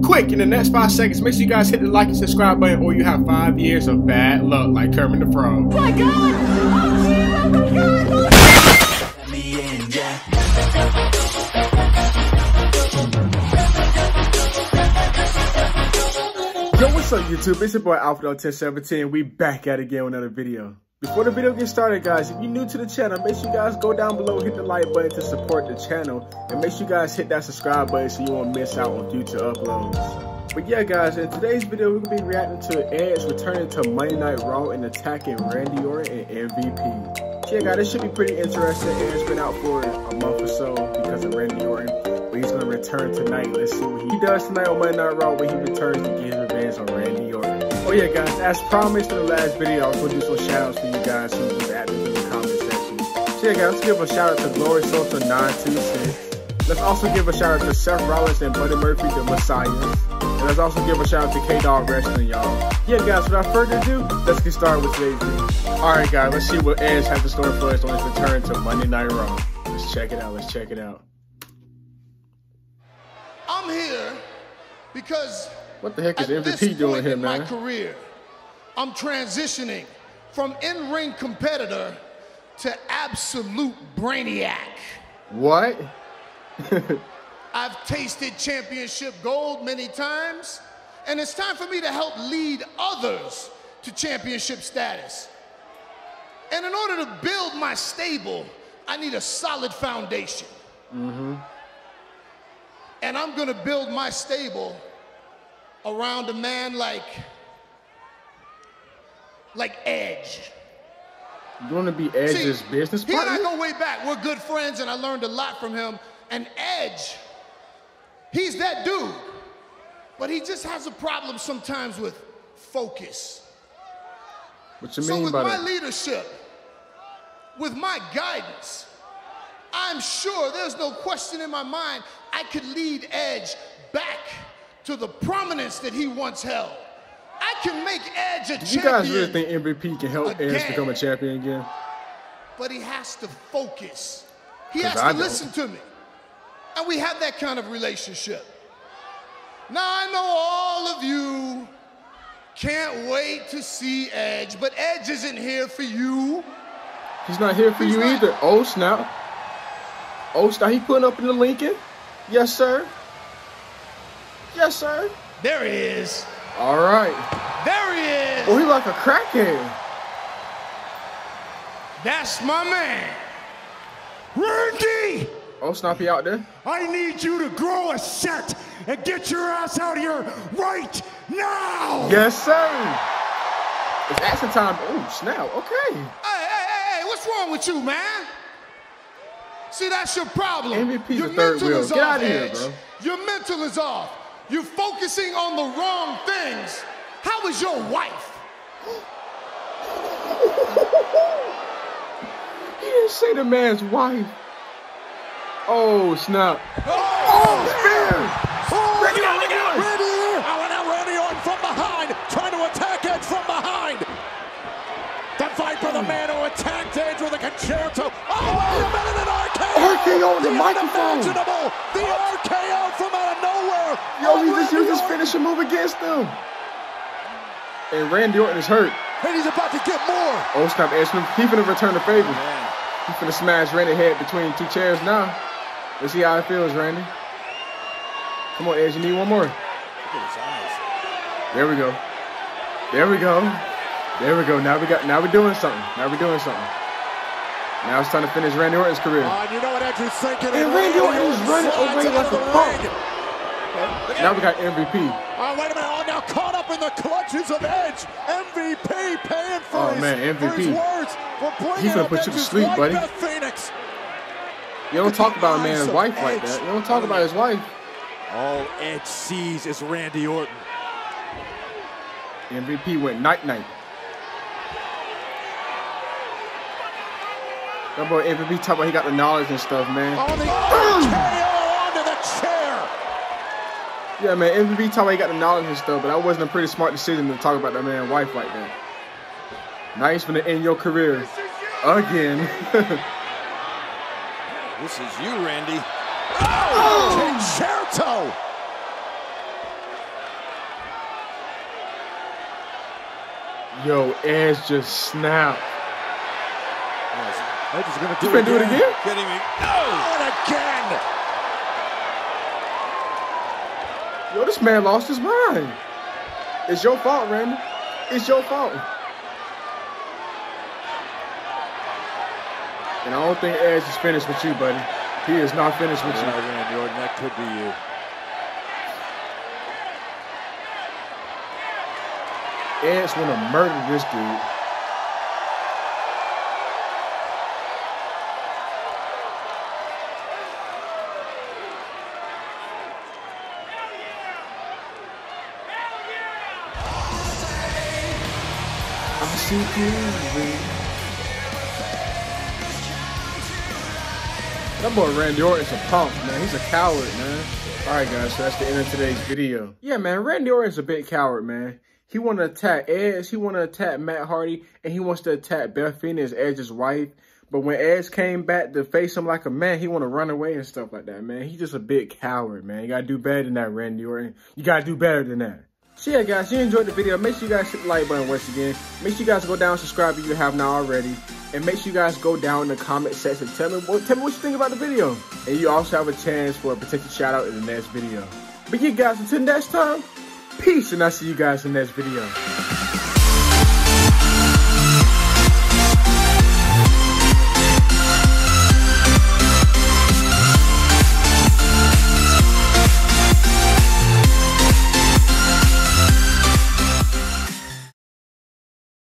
Quick, in the next 5 seconds, make sure you guys hit the like and subscribe button or you have 5 years of bad luck like Kermit the Frog. Oh my god! Oh shit! Oh my god! Let me in, yeah. Yo, what's up YouTube? It's your boy Alpha1017. We back at it again with another video. Before the video gets started, guys, if you're new to the channel, make sure you guys go down below, hit the like button to support the channel, and make sure you guys hit that subscribe button so you won't miss out on future uploads. But yeah, guys, in today's video, we're going to be reacting to Edge returning to Monday Night Raw and attacking Randy Orton and MVP. So yeah, guys, this should be pretty interesting. Edge's been out for a month or so because of Randy Orton, but he's going to return tonight. Let's see what he does tonight on Monday Night Raw when he returns to get his revenge on Randy Orton. Oh yeah, guys, as promised in the last video, I was going to do some shout-outs for you guys who was active in the comment section. So yeah, guys, let's give a shout-out to Glory Social 926. Let's also give a shout-out to Seth Rollins and Buddy Murphy, the Messiahs. And let's also give a shout-out to K-Dog Wrestling, y'all. Yeah, guys, without further ado, let's get started with today's video. Alright, guys, let's see what Edge has in store for us on his return to Monday Night Raw. Let's check it out, let's check it out. I'm here because what the heck is MVP doing here, man? In my career, I'm transitioning from in-ring competitor to absolute brainiac. What? I've tasted championship gold many times, and it's time for me to help lead others to championship status. And in order to build my stable, I need a solid foundation. And I'm gonna build my stable around a man like Edge. You want to be Edge's business partner? He and I go way back. We're good friends, and I learned a lot from him. And Edge, he's that dude. But he just has a problem sometimes with focus. What you So mean with by my that? leadership, with my guidance, I'm sure there's no question in my mind I could lead Edge back to the prominence that he once held. I can make Edge a champion. You guys really think MVP can help Edge become a champion again? But he has to focus. He has to listen to me. And we have that kind of relationship. Now, I know all of you can't wait to see Edge, but Edge isn't here for you. He's not here for you either. Oh, snap. Oh, snap. He putting up in the Lincoln? Yes, sir. Yes, sir. There he is. All right. There he is. Oh, he like a crackhead. That's my man. Randy! Oh, snap, he out there? I need you to grow a set and get your ass out of here right now! Yes, sir. It's action time. Oh, snap. Okay. Hey, what's wrong with you, man? See, that's your problem. MVP's your the third mental wheel. is Get off, out of here, Edge. bro. Your mental is off. You're focusing on the wrong things. How is your wife? He didn't say the man's wife. Oh, snap. Oh, spear! Randy Orton! Oh, now Randy Orton from behind, trying to attack Edge from behind. The Viper, the man who attacked Edge with a concerto. Oh, wait a minute, an RKO! RKO on the microphone! Unimaginable! The RKO from out of nowhere! Yo, he just used his finishing move against him. And Randy Orton is hurt. And he's about to get more! Oh, snap, Edge. He's finna return the favor. He's finna smash Randy head between 2 chairs now. Let's see how it feels, Randy. Come on, Edge, you need one more. Look at his eyes. There we go. There we go. There we go. Now we're doing something. Now we're doing something. Now it's time to finish Randy Orton's career. You know what Edge is thinking? And Randy Orton is running away like a punk. Now we got MVP. Oh, wait a minute. Oh, now caught up in the clutches of Edge. MVP paying for his words. He's gonna put you to sleep, buddy. Phoenix. You don't talk about a man's wife like that. You don't talk about his wife. All Edge sees is Randy Orton. MVP went night-night. That boy MVP talk about he got the knowledge and stuff, man. On the RKO onto the chair. Yeah, man, MVP talk about he got the knowledge and stuff, but that wasn't a pretty smart decision to talk about that man's wife like that. Now he's finna end your career again. This is you, Randy. Oh! Concerto! Yo, Edge just snapped. Edge is going to do it again? Kidding me? No! And again! Yo, this man lost his mind. It's your fault, Randy. It's your fault. And I don't think Edge is finished with you, buddy. He is not finished with you. Randy Orton, that could be you. Edge want to murder this dude. I see you. That boy Randy Orton's a punk, man. He's a coward, man. Alright guys, so that's the end of today's video. Yeah, man, Randy Orton's a big coward, man. He want to attack Edge, he want to attack Matt Hardy, and he wants to attack Beth Phoenix, Edge's wife. But when Edge came back to face him like a man, he want to run away and stuff like that, man. He's just a big coward, man. You got to do better than that, Randy Orton. You got to do better than that. So yeah, guys, if you enjoyed the video, make sure you guys hit the like button once again. Make sure you guys go down and subscribe if you have not already. And make sure you guys go down in the comment section. Tell me what you think about the video. And you also have a chance for a potential shout out in the next video. But yeah, guys, until next time, peace, and I'll see you guys in the next video.